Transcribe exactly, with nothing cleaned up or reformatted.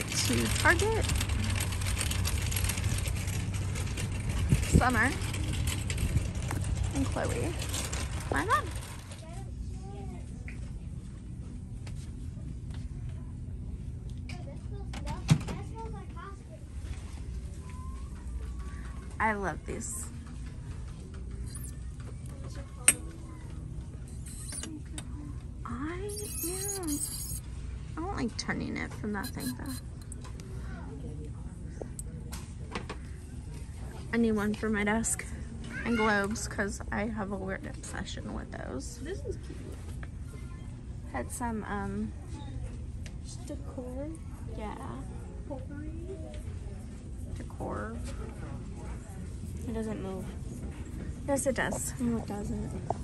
it to Target. Summer and Chloe. My mom. I love these. I yeah. I don't like turning it from that thing though. I need one for my desk and globes because I have a weird obsession with those. This is cute. Had some um Decor. yeah. Potpourri. Decor. It doesn't move. Yes, it does. No, it doesn't.